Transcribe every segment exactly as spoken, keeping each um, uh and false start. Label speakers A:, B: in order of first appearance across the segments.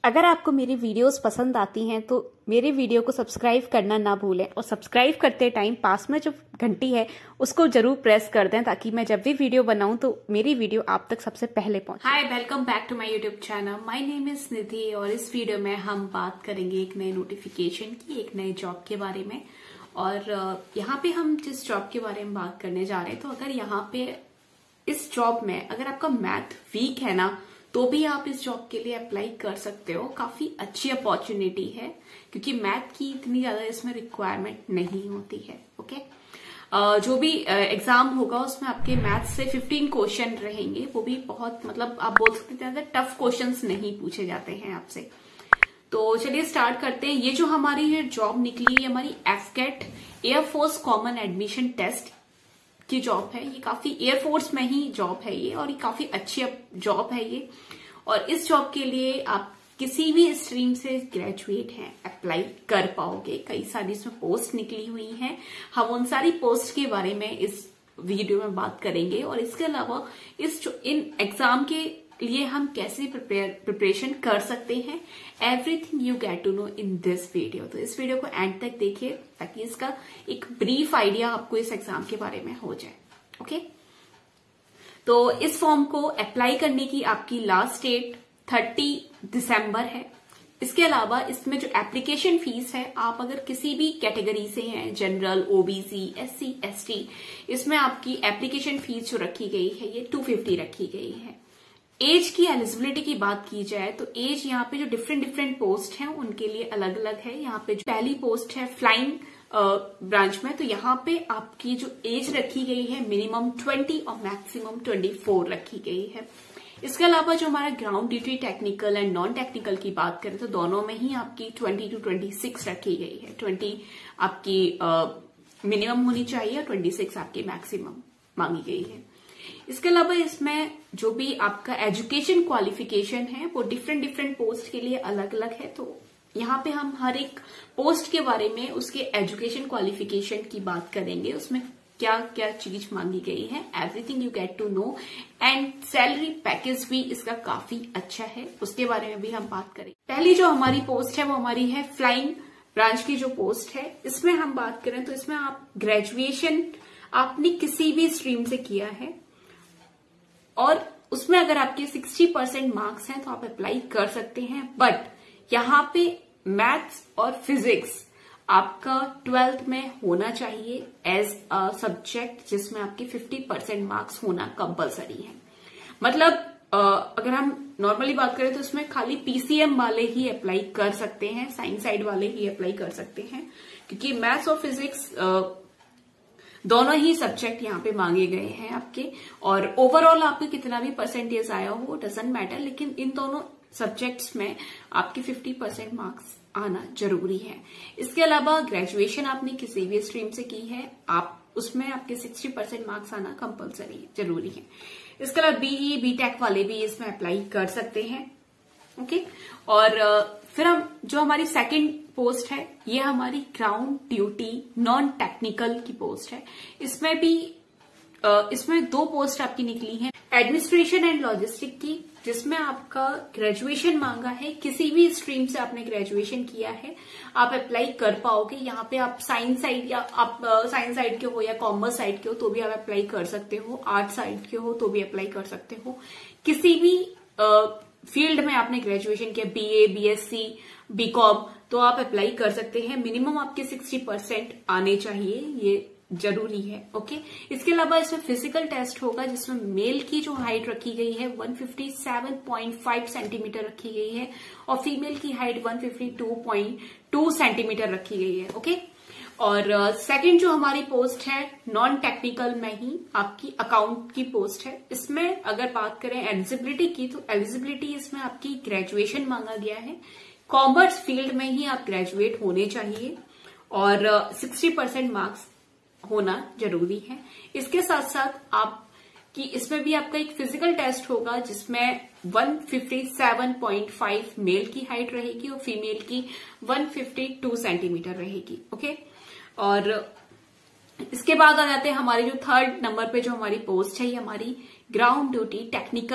A: अगर आपको मेरी वीडियोस पसंद आती हैं तो मेरे वीडियो को सब्सक्राइब करना ना भूलें और सब्सक्राइब करते टाइम पास में जो घंटी है उसको जरूर प्रेस कर दें ताकि मैं जब भी वीडियो बनाऊं तो मेरी वीडियो आप तक सबसे पहले पहुंचे। Hi, welcome back to my YouTube channel. My name is Nidhi और इस वीडियो में हम बात करेंगे एक नए नोटिफिकेशन की, एक नए जॉब के बारे में। और यहाँ पे हम जिस जॉब के बारे में बात करने जा रहे हैं, तो अगर यहाँ पे इस जॉब में अगर आपका मैथ वीक है ना तो भी आप इस जॉब के लिए अप्लाई कर सकते हो। काफी अच्छी अपॉर्चुनिटी है क्योंकि मैथ की इतनी ज्यादा इसमें रिक्वायरमेंट नहीं होती है। ओके, uh, जो भी एग्जाम uh, होगा उसमें आपके मैथ से पंद्रह क्वेश्चन रहेंगे, वो भी बहुत मतलब आप बोल सकते हैं टफ क्वेश्चंस नहीं पूछे जाते हैं आपसे। तो चलिए स्टार्ट करते हैं। ये जो हमारी ये जॉब निकली है हमारी AFCAT airforce common admission test की जॉब है। ये काफी एयरफोर्स में ही जॉब है ये, और ये काफी अच्छी जॉब है ये। और इस जॉब के लिए आप किसी भी स्ट्रीम से ग्रेजुएट हैं अप्लाई कर पाओगे। कई सारी इसमें पोस्ट निकली हुई हैं, हम उन सारी पोस्ट के बारे में इस वीडियो में बात करेंगे। और इसके अलावा इस इन एग्जाम के लिए हम कैसे प्रिपेयर प्रिपरेशन कर सकते हैं, everything you get to know in this video. तो इस वीडियो को एंड तक देखिए ताकि इसका एक ब्रीफ आइडिया आपको इस एग्जाम के बारे में हो जाए। ओके, तो इस फॉर्म को अप्लाई करने की आपकी लास्ट डेट तीस दिसंबर है। इसके अलावा इसमें जो एप्लीकेशन फीस है, आप अगर किसी भी कैटेगरी से हैं, जनरल, ओबीसी, एससी, एसटी, इसमें आपकी एप्लीकेशन फीस जो रखी गई है ये दो सौ पचास रखी गई है। एज की एलिजिबिलिटी की बात की जाए तो एज यहाँ पे जो डिफरेंट डिफरेंट पोस्ट हैं उनके लिए अलग अलग है। यहाँ पे जो पहली पोस्ट है फ्लाइंग ब्रांच में, तो यहाँ पे आपकी जो एज रखी गई है मिनिमम बीस और मैक्सिमम चौबीस रखी गई है। इसके अलावा जो हमारा ground duty technical and non technical की बात करें तो दोनों में ही आपकी बीस टू छब्बीस रखी गई है। बीस आपकी मिनिमम होनी चाहिए और छब्बीस आपकी मैक्सिमम मांगी गई है। इसके अलावा इसमें जो भी आपका एजुकेशन क्वालिफिकेशन है वो डिफरेंट डिफरेंट पोस्ट के लिए अलग अलग है। तो यहाँ पे हम हर एक पोस्ट के बारे में उसके एजुकेशन क्वालिफिकेशन की बात करेंगे, उसमें क्या क्या चीज मांगी गई है, everything you get to know. And salary package भी इसका काफी अच्छा है, उसके बारे में भी हम बात करेंगे। पहली जो हमारी पोस्ट है वो हमारी है फ्लाइंग ब्रांच की जो पोस्ट है। इसमें हम बात करें तो इसमें आप ग्रेजुएशन आपने किसी भी स्ट्रीम से किया है और उसमें अगर आपके साठ परसेंट मार्क्स हैं तो आप अप्लाई कर सकते हैं। बट यहाँ पे मैथ्स और फिजिक्स आपका ट्वेल्थ में होना चाहिए एज अ सब्जेक्ट, जिसमें आपके पचास परसेंट मार्क्स होना कंपलसरी है। मतलब अगर हम नॉर्मली बात करें तो इसमें खाली पीसीएम वाले ही अप्लाई कर सकते हैं, साइंस साइड वाले ही अप्लाई कर सकते हैं, क्योंकि मैथ्स और फिजिक्स दोनों ही सब्जेक्ट यहाँ पे मांगे गए हैं आपके। और ओवरऑल आपके कितना भी परसेंटेज आया हो डजंट मैटर, लेकिन इन दोनों सब्जेक्ट्स में आपके पचास परसेंट मार्क्स आना जरूरी है। इसके अलावा ग्रेजुएशन आपने किसी भी स्ट्रीम से की है, आप उसमें आपके साठ परसेंट मार्क्स आना कंपलसरी जरूरी है। इसके अलावा बीई बीटेक वाले भी इसमें अप्लाई कर सकते हैं। ओके, और फिर हम जो हमारी सेकंड पोस्ट है ये हमारी ग्राउंड ड्यूटी नॉन टेक्निकल की पोस्ट है। इसमें भी इसमें दो पोस्ट आपकी निकली हैं, एडमिनिस्ट्रेशन एंड लॉजिस्टिक की, जिसमें आपका ग्रेजुएशन मांगा है। किसी भी स्ट्रीम से आपने ग्रेजुएशन किया है आप अप्लाई कर पाओगे। यहाँ पे आप साइंस साइड या आप साइंस साइड के हो या कॉमर्स साइड के हो तो भी आप अप्लाई कर सकते हो, आर्ट साइड के हो तो भी अप्लाई कर सकते हो। किसी भी फील्ड में आपने ग्रेजुएशन किया, बीए, बीएससी, बीकॉम, तो आप अप्लाई कर सकते हैं। मिनिमम आपके साठ परसेंट आने चाहिए, ये जरूरी है। ओके, इसके अलावा इसमें फिजिकल टेस्ट होगा जिसमें मेल की जो हाइट रखी गई है एक सौ सत्तावन पॉइंट पाँच सेंटीमीटर रखी गई है और फीमेल की हाइट एक सौ बावन पॉइंट दो सेंटीमीटर रखी गई है। ओके, और सेकंड uh, जो हमारी पोस्ट है नॉन टेक्निकल में ही आपकी अकाउंट की पोस्ट है। इसमें अगर बात करें एलिजिबिलिटी की तो एलिजिबिलिटी इसमें आपकी ग्रेजुएशन मांगा गया है, कॉमर्स फील्ड में ही आप ग्रेजुएट होने चाहिए और साठ परसेंट मार्क्स होना जरूरी है। इसके साथ साथ आप कि इसमें भी आपका एक फिजिकल टेस्ट होगा जिसमें एक सौ सत्तावन पॉइंट पाँच मेल की हाइट रहेगी और फीमेल की एक सौ बावन सेंटीमीटर रहेगी। ओके, और इसके बाद आ जाते हैं हमारे जो थर्ड नंबर पे जो हमारी पोस्ट है ये हमारी ग्राउंड ड्यूटी टेक्निकल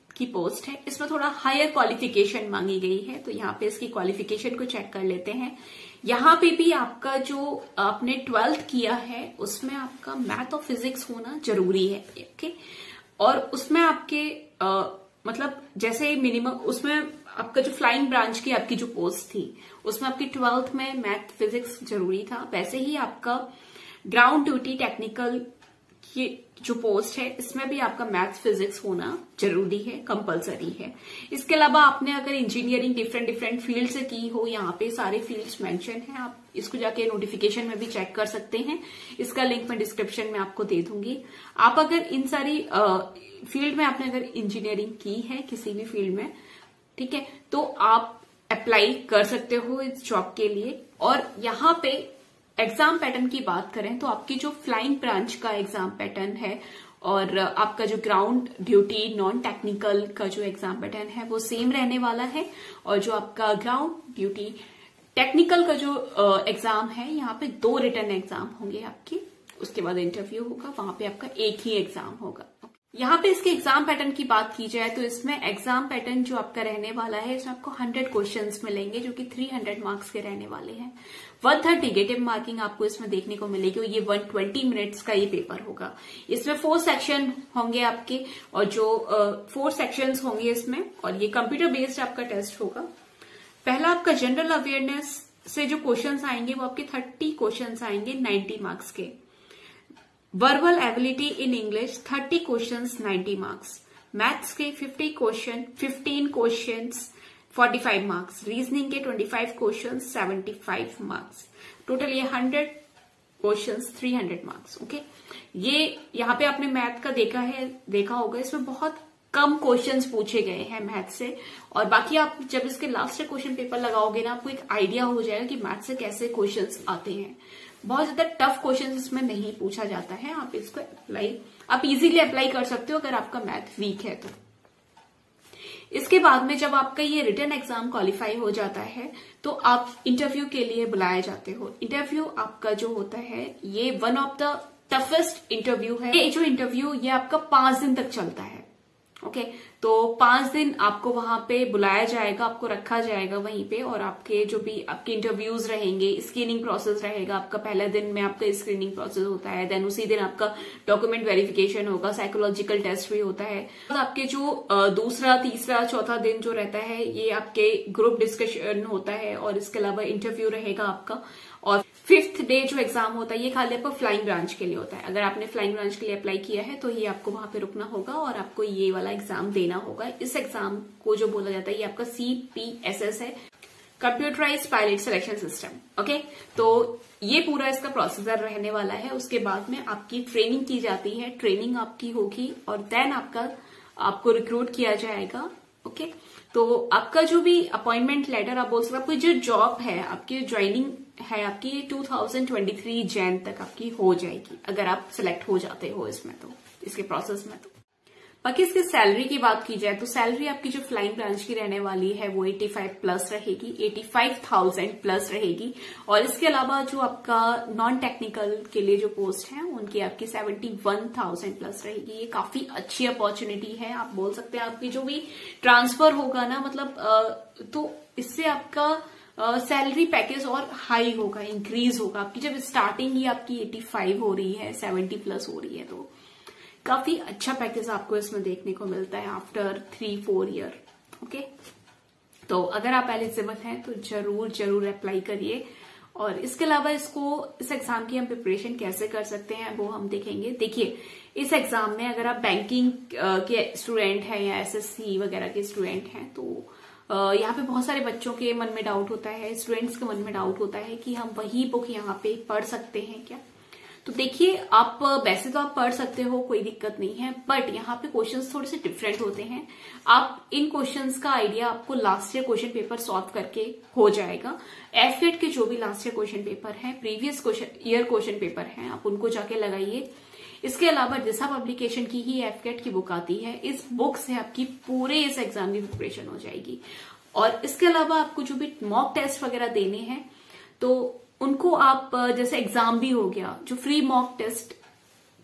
A: की पोस्ट है। इसमें थोड़ा हायर क्वालिफिकेशन मांगी गई है, तो यहाँ पे इसकी क्वालिफिकेशन को चेक कर लेते हैं। यहाँ पे भी आपका जो आपने ट्वेल्थ किया है उसमें आपका मैथ और फिजिक्स होना जरूरी है, ओके। और उसमें आपके आ, मतलब जैसे मिनिमम उसमें आपका जो फ्लाइंग ब्रांच की आपकी जो पोस्ट थी उसमें आपकी ट्वेल्थ में मैथ फिजिक्स जरूरी था, वैसे ही आपका ग्राउंड ड्यूटी टेक्निकल की जो पोस्ट है इसमें भी आपका मैथ फिजिक्स होना जरूरी है, कंपलसरी है। इसके अलावा आपने अगर इंजीनियरिंग डिफरेंट डिफरेंट फील्ड से की हो, यहाँ पे सारे फील्ड्स मेंशन हैं, आप इसको जाके नोटिफिकेशन में भी चेक कर सकते हैं। इसका लिंक मैं डिस्क्रिप्शन में आपको दे दूंगी। आप अगर इन सारी फील्ड में आपने अगर इंजीनियरिंग की है किसी भी फील्ड में, ठीक है, तो आप अप्लाई कर सकते हो इस जॉब के लिए। और यहाँ पे एग्जाम पैटर्न की बात करें तो आपकी जो फ्लाइंग ब्रांच का एग्जाम पैटर्न है और आपका जो ग्राउंड ड्यूटी नॉन टेक्निकल का जो एग्जाम पैटर्न है वो सेम रहने वाला है। और जो आपका ग्राउंड ड्यूटी टेक्निकल का जो एग्जाम है यहाँ पे दो रिटर्न एग्जाम होंगे आपके, उसके बाद इंटरव्यू होगा, वहां पे आपका एक ही एग्जाम होगा। यहाँ पे इसके एग्जाम पैटर्न की बात की जाए तो इसमें एग्जाम पैटर्न जो आपका रहने वाला है इसमें आपको हंड्रेड क्वेश्चंस मिलेंगे जो कि थ्री हंड्रेड मार्क्स के रहने वाले हैं। वन थर्ड नेगेटिव मार्किंग आपको इसमें देखने को मिलेगी और ये वन ट्वेंटी मिनट्स का ये पेपर होगा। इसमें फोर सेक्शन होंगे आपके और जो फोर सेक्शंस होंगे इसमें, और ये कंप्यूटर बेस्ड आपका टेस्ट होगा। पहला आपका जनरल अवेयरनेस से जो क्वेश्चंस आएंगे वो आपके थर्टी क्वेश्चंस आएंगे नाइन्टी मार्क्स के। Verbal ability in English thirty questions ninety marks. Maths के fifty question fifteen questions forty five marks. Reasoning के twenty five questions seventy five marks. Total ये hundred questions three hundred marks, okay. ये यहाँ पे आपने math का देखा है देखा होगा, इसमें बहुत कम क्वेश्चंस पूछे गए हैं मैथ से। और बाकी आप जब इसके लास्ट क्वेश्चन पेपर लगाओगे ना, आपको एक आइडिया हो जाएगा कि मैथ से कैसे क्वेश्चंस आते हैं। बहुत ज्यादा टफ क्वेश्चंस इसमें नहीं पूछा जाता है। आप इसको अप्लाई आप इजीली अप्लाई कर सकते हो अगर आपका मैथ वीक है तो। इसके बाद में जब आपका ये रिटन एग्जाम क्वालिफाई हो जाता है तो आप इंटरव्यू के लिए बुलाए जाते हो। इंटरव्यू आपका जो होता है ये one of the toughest interview है। ये जो इंटरव्यू ये आपका पांच दिन तक चलता है, ओके okay, तो पांच दिन आपको वहां पे बुलाया जाएगा, आपको रखा जाएगा वहीं पे। और आपके जो भी आपके इंटरव्यूज रहेंगे, स्क्रीनिंग प्रोसेस रहेगा आपका। पहले दिन में आपका स्क्रीनिंग प्रोसेस होता है, देन उसी दिन आपका डॉक्यूमेंट वेरिफिकेशन होगा, साइकोलॉजिकल टेस्ट भी होता है। तो आपके जो दूसरा तीसरा चौथा दिन जो रहता है ये आपके ग्रुप डिस्कशन होता है और इसके अलावा इंटरव्यू रहेगा आपका। और फिफ्थ डे जो एग्जाम होता है ये खाली आपको फ्लाइंग ब्रांच के लिए होता है। अगर आपने फ्लाइंग ब्रांच के लिए अप्लाई किया है तो ये आपको वहां पे रुकना होगा और आपको ये वाला एग्जाम देना होगा। इस एग्जाम को जो बोला जाता है ये आपका सी पी एस एस है, computerised pilot selection system, okay. तो ये पूरा इसका प्रोसीजर रहने वाला है। उसके बाद में आपकी ट्रेनिंग की जाती है, ट्रेनिंग आपकी होगी और देन आपका आपको रिक्रूट किया जाएगा, ओके। तो आपका जो भी अपॉइंटमेंट लेटर आप बोल सकते हो, आपकी जो जॉब है आपकी ज्वाइनिंग है आपकी two thousand twenty three Jan तक आपकी हो जाएगी अगर आप सिलेक्ट हो जाते हो इसमें तो, इसके प्रोसेस में। तो बाकी इसकी सैलरी की बात की जाए तो सैलरी आपकी जो फ्लाइंग ब्रांच की रहने वाली है वो पचासी प्लस रहेगी, पचासी हज़ार प्लस रहेगी। और इसके अलावा जो आपका नॉन टेक्निकल के लिए जो पोस्ट है उनकी आपकी इकहत्तर हज़ार प्लस रहेगी। ये काफी अच्छी अपॉर्चुनिटी है, आप बोल सकते हैं। आपकी जो भी ट्रांसफर होगा ना, मतलब तो इससे आपका सैलरी uh, पैकेज और हाई होगा, इंक्रीज होगा। आपकी जब स्टार्टिंग ही आपकी पचासी हो रही है, सत्तर प्लस हो रही है, तो काफी अच्छा पैकेज आपको इसमें देखने को मिलता है after three four year, okay. तो अगर आप एलिजिबल हैं तो जरूर जरूर अप्लाई करिए। और इसके अलावा इसको इस एग्जाम की हम प्रिपरेशन कैसे कर सकते हैं वो हम देखेंगे। देखिए, इस एग्जाम में अगर आप बैंकिंग के स्टूडेंट हैं या एस एस सी वगैरह के स्टूडेंट हैं तो यहाँ पे बहुत सारे बच्चों के मन में डाउट होता है, स्टूडेंट्स के मन में डाउट होता है कि हम वही बुक यहाँ पे पढ़ सकते हैं क्या। तो देखिए, आप वैसे तो आप पढ़ सकते हो, कोई दिक्कत नहीं है, बट यहाँ पे क्वेश्चंस थोड़े से डिफरेंट होते हैं। आप इन क्वेश्चंस का आइडिया आपको last year question paper solve करके हो जाएगा। एफगेट के जो भी लास्ट ईयर क्वेश्चन पेपर है, प्रीवियस ईयर क्वेश्चन पेपर है, आप उनको जाके लगाइए। इसके अलावा दिशा पब्लिकेशन की ही एफगेट की बुक आती है, इस बुक से आपकी पूरे इस एग्जाम की प्रिपरेशन हो जाएगी। और इसके अलावा आपको जो भी मॉक टेस्ट वगैरह देने हैं तो उनको आप, जैसे एग्जाम भी हो गया, जो फ्री मॉक टेस्ट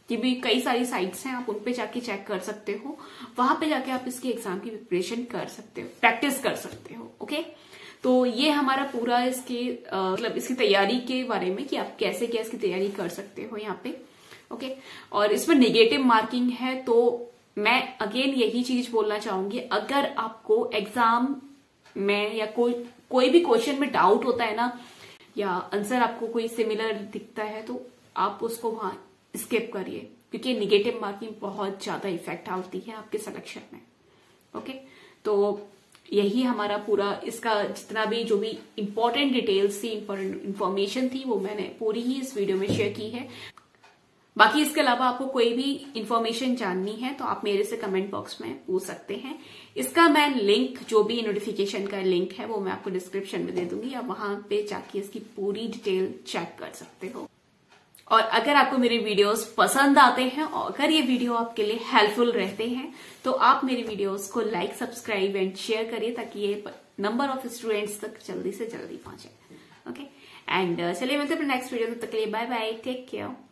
A: कि भी कई सारी साइट्स हैं, आप उन पे जाके चेक कर सकते हो, वहां पे जाके आप इसकी एग्जाम की प्रिपरेशन कर सकते हो, प्रैक्टिस कर सकते हो। ओके, तो ये हमारा पूरा इसके मतलब इसकी तैयारी के बारे में कि आप कैसे क्या इसकी तैयारी कर सकते हो यहाँ पे। ओके, और इसमें नेगेटिव मार्किंग है, तो मैं अगेन यही चीज बोलना चाहूंगी, अगर आपको एग्जाम में या कोई कोई भी क्वेश्चन में डाउट होता है ना, या आंसर आपको कोई सिमिलर दिखता है, तो आप उसको वहां स्किप करिए, क्योंकि नेगेटिव मार्किंग बहुत ज्यादा इफेक्ट डालती है आपके सिलेक्शन में। ओके, तो यही हमारा पूरा इसका जितना भी जो भी इंपॉर्टेंट डिटेल्स थी, इंपॉर्टेंट इंफॉर्मेशन थी, वो मैंने पूरी ही इस वीडियो में शेयर की है। बाकी इसके अलावा आपको कोई भी इंफॉर्मेशन जाननी है तो आप मेरे से कमेंट बॉक्स में पूछ सकते हैं। इसका मैं लिंक, जो भी नोटिफिकेशन का लिंक है, वो मैं आपको डिस्क्रिप्शन में दे दूंगी, आप वहां पे जाके इसकी पूरी डिटेल चेक कर सकते हो। और अगर आपको मेरे वीडियोस पसंद आते हैं और अगर ये वीडियो आपके लिए हेल्पफुल रहते हैं तो आप मेरे वीडियोस को लाइक, सब्सक्राइब एंड शेयर करिए, ताकि ये नंबर ऑफ स्टूडेंट्स तक जल्दी से जल्दी पहुंचे। ओके, एंड चलिए मिलते हैं नेक्स्ट वीडियो, तब तक के लिए बाय बाय, टेक केयर।